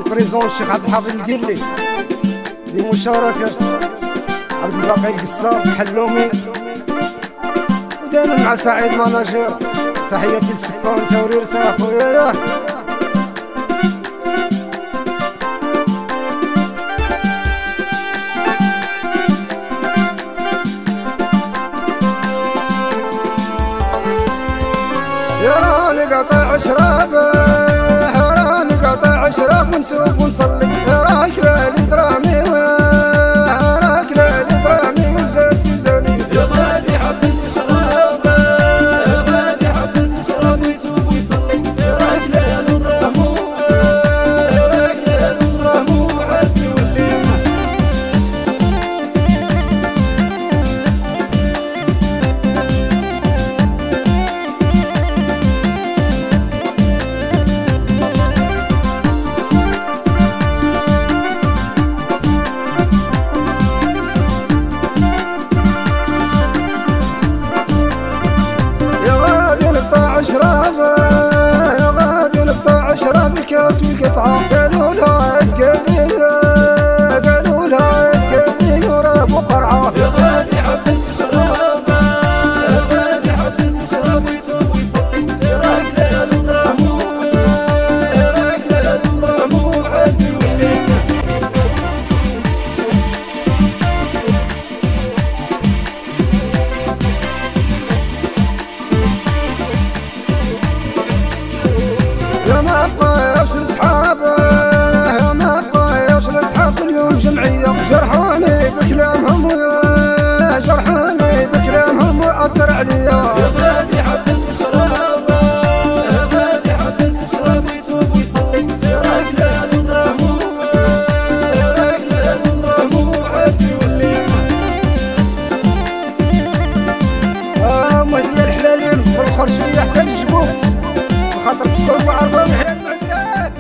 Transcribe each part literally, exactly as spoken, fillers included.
بريزون الشيخ عبد الحافظ القلي بمشاركة عبد الباقي القصاب حلومي، ودائما مع سعيد ماناجير. تحياتي للسكان توريرته اخويا. يا راني قاطع شرابه، يا راني قاطع شراب ونسوق ونصلي، يا راك ليلي درامي، يا راك ليلي درامي وزاد سيزاني. يا غادي حبس شرابه، يا غادي حبس شراب ويتوب ويصلي، يا راك ليلي درامو، يا راك ليلي درامو وعاد يولي. شرابه يا غادي نقطع شراب الكاس والقطعه، قالوا لها اسكري قالوا لها اسكري وراب وقرعه. يا غادي حبس شرابه، يا غادي حبس شراب ويتوب ويصلي، يا راك ليلي درامو، يا راك ليلي درامو وعاد يولي. يا ما بقاش لصحابه، يا ما بقاش لصحاب اليوم جمعيه، جرحوني بكلامهم جرحوني بكلامهم واثر عليا. يا غادي حبس شرابه، يا غادي حبس شراب ويتوب ويصلي، يا راك ليلي درامو، يا راك ليلي درامو وعاد يولي. اه ما هي الحلالين والخرج فيا حتى الجبوب، خاطر سكون وعرضهم حيل المعدات.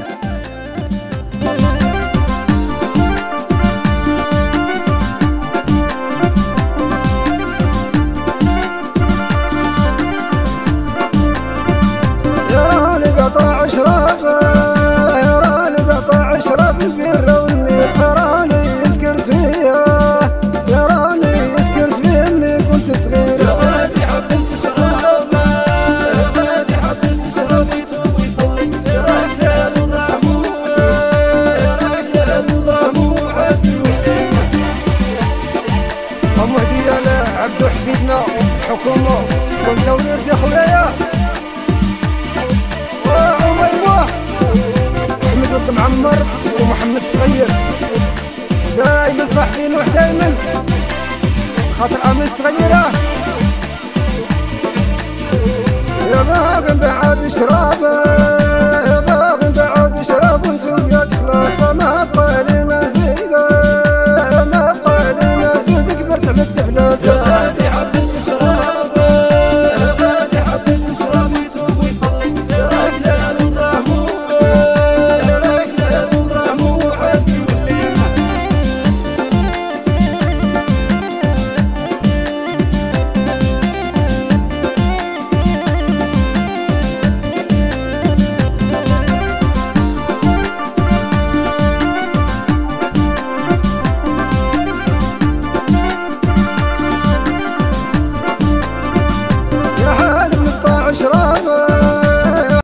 يا راني قطع شرابه، يا راني قطع شراب البيرة والنيل، يا راني سكرت فيا، يا راني سكرت فيا مني كنت صغير. يا غادي حبس شرابه، يا غادي حبس شراب ويتوب ويصلي، يا راك ليلي درامو، يا راك ليلي درامو وعاد يولي. ام هديه لعبدو حبيبنا الحكومه سكون توريرت يا خويا. وعميمه احمد بن معمر سي محمد الصغير، دايما صاحبين ودايما خاطر امل صغيره. يا باغي بعد شراب